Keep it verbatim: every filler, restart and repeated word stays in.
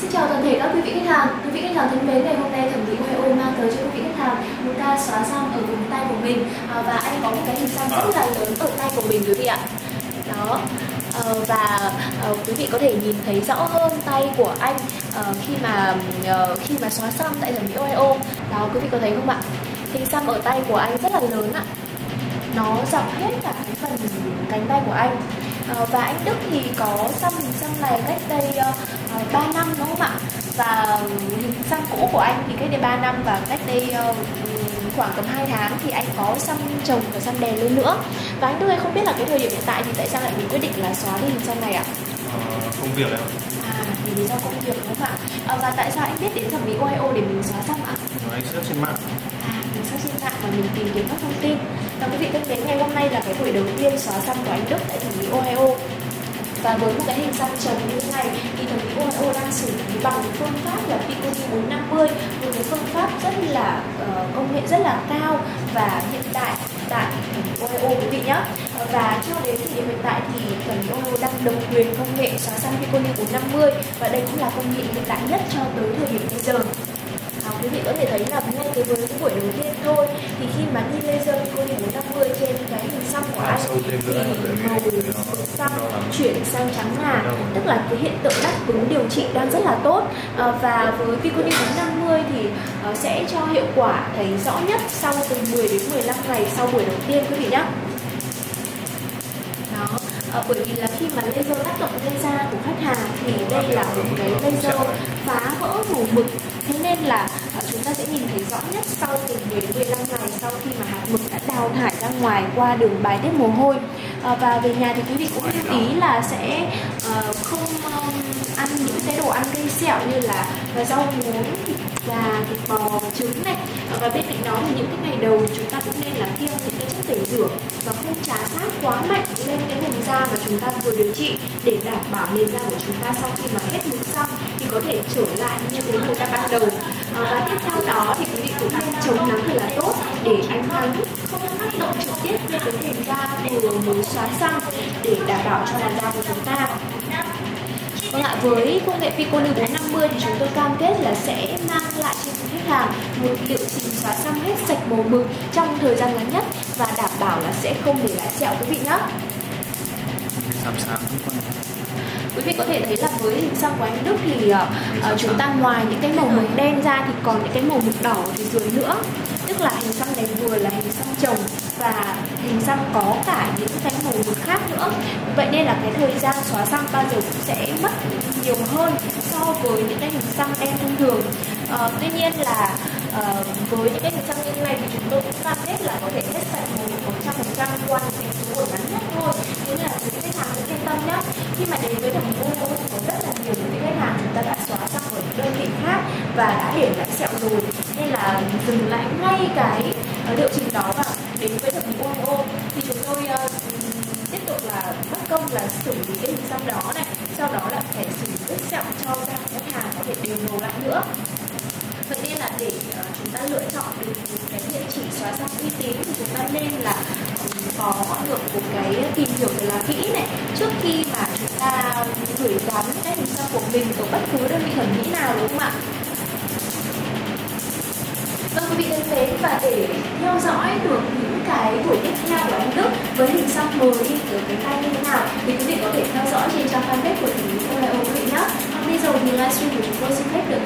Xin chào toàn thể các quý vị khách hàng. Quý vị khách hàng thân mến, ngày hôm nay thẩm mỹ Ohio mang tới cho quý vị khách hàng một ca xóa răng ở vùng tay của mình, à, và anh có một cái hình xăm rất là lớn ở tay của mình quý vị ạ. Đó. Uh, và uh, quý vị có thể nhìn thấy rõ hơn tay của anh uh, khi mà uh, khi mà xóa xăm tại thẩm mỹ Ohio. Đó, quý vị có thấy không ạ? Hình xăm ở tay của anh rất là lớn ạ. Nó dọc hết cả cái phần cánh tay của anh. Uh, và anh Đức thì có xăm hình xăm này cách đây uh, ba năm đúng không ạ? Và hình xăm cũ của anh thì cách đây ba năm, và cách đây uh, khoảng tầm hai tháng thì anh có xăm chồng và xăm đè lên nữa. Và anh Đức ơi, không biết là cái thời điểm hiện tại thì tại sao lại mình quyết định là xóa đi hình xăm này ạ? Ờ, công việc ạ. À, thì lý do công việc đúng không ạ? À, và tại sao anh biết đến thẩm mỹ Ohio để mình xóa xăm ạ? Anh search trên mạng. À, mình search trên mạng và mình tìm kiếm các thông tin. Và quý vị thân mến, ngày hôm nay là cái buổi đầu tiên xóa xăm của anh Đức tại thẩm mỹ Ohio. Và với một cái hình xăm chồng như thế này thì thẩm mỹ Ohio đang xử lý bằng phương pháp là Piconia bốn năm mươi, một cái phương pháp rất là uh, công nghệ rất là cao và hiện đại tại thẩm mỹ Ohio quý vị nhé. Và cho đến thời điểm hiện tại thì thẩm mỹ Ohio đang độc quyền công nghệ xóa xăm Piconia bốn năm mươi, và đây cũng là công nghệ hiện đại nhất cho tới thời điểm bây giờ. À, quý vị có thể thấy là ngay từ với cái buổi đầu tiên thôi thì khi mà đi laser Piconia bốn năm mươi trên cái hình xăm của anh thì màu xăm chuyển sang trắng ngà, tức là cái hiện tượng đáp ứng điều trị đang rất là tốt. À, và với Piconia bốn năm mươi thì uh, sẽ cho hiệu quả thấy rõ nhất sau từ mười đến mười lăm ngày sau buổi đầu tiên quý vị nhé. Đó. À, bởi vì là khi mà laser tác động lên da của khách hàng thì đây là một cái laser phá vỡ màu mực, thế nên là à, chúng ta sẽ nhìn thấy rõ nhất sau từ mười đến mười lăm ngày sau khi mà hạt mực đã đào thải ra ngoài qua đường bài tiết mồ hôi. À, và về nhà thì quý vị cũng lưu ý là sẽ uh, không um, ăn những cái đồ ăn gây sẹo như là rau muống, thịt gà, thịt bò, trứng này. À, và bên cạnh đó thì những cái ngày đầu chúng ta cũng nên là kiêng những cái chất tẩy rửa và không chà sát quá mạnh lên cái vùng da mà chúng ta vừa điều trị, để đảm bảo nền da của chúng ta sau khi mà hết mực xong thì có thể trở lại như cái màu da ban đầu. À, và tiếp theo đó thì quý vị cũng nên chống nắng thật là tốt để ánh nắng không tác động trực tiếp lên cái nền da vừa mới xóa xăm, để đảm bảo cho làn da của chúng ta. Vâng ạ, với công nghệ Piconia bốn năm mươi thì chúng tôi cam kết là sẽ mang lại cho khách hàng một liệu trình xóa xăm hết sạch màu mực trong thời gian ngắn nhất, và đảm bảo là sẽ không để lại sẹo quý vị nhé. Quý vị có thể thấy là với hình xăm của anh Đức thì uh, chúng ta ngoài những cái màu mực đen ra thì còn những cái màu mực đỏ ở phía dưới nữa. Tức là hình xăm này vừa là hình xăm chồng và hình xăm có cả những cái màu mực khác nữa. Vậy nên là cái thời gian xóa xăm bao giờ cũng sẽ mất nhiều hơn so với những cái hình xăm đen thông thường. Uh, tuy nhiên là uh, với những cái hình xăm như thế này thì chúng tôi cũng cam kết là có thể hết sạch màu mực một trăm phần trăm qua những cái số buổi ngắn nhất thôi. Thế nên là quý khách hàng cũng yên tâm nhé. Khi mà đến với thẩm mỹ Ohio thì có rất là nhiều những khách hàng chúng ta đã xóa xăm ở những đơn vị khác và đã để lại sẹo rồi, nên là dừng lại ngay cái uh, liệu trình đó và đến với thẩm mỹ Ohio thì chúng tôi uh, tiếp tục là bất công là xử lý cái hình xăm đó này, sau đó là phải xử lý vết sẹo cho da của khách hàng có thể đều màu lại nữa. Vậy nên là để uh, chúng ta lựa chọn được một cái địa chỉ xóa xăm uy tín thì chúng ta nên là um, có được một cái tìm hiểu thật là kỹ này trước khi mà chúng ta gửi gắm cái hình xăm của mình ở bất cứ đơn vị thẩm mỹ nào, đúng không ạ? Vâng, quý vị thân mến, và để theo dõi được những cái buổi tiếp theo của anh Đức với hình xăm mới đi ở cái tay như thế nào thì quý vị có thể theo dõi trên trang fanpage của thẩm mỹ Ohio quý vị nhé. Bây giờ thì livestream của chúng tôi xin phép được